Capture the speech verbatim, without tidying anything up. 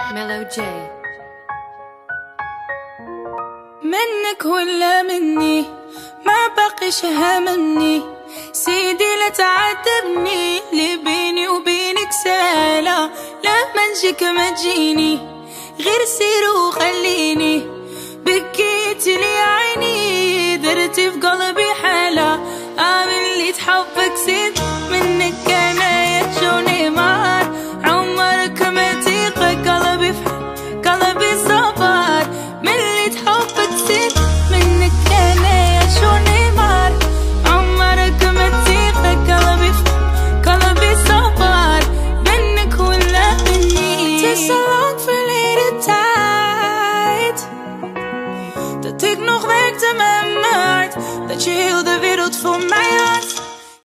ميلو جي. منك ولا مني ما بقيش هاممني، سيدي لا تعاتبني، اللي بيني وبينك سالة، لما نجيك ما تجيني، غير سير وخليني، بكيت لي عيني، درتي في قلبي حالة، آمن اللي تحبك زيد منك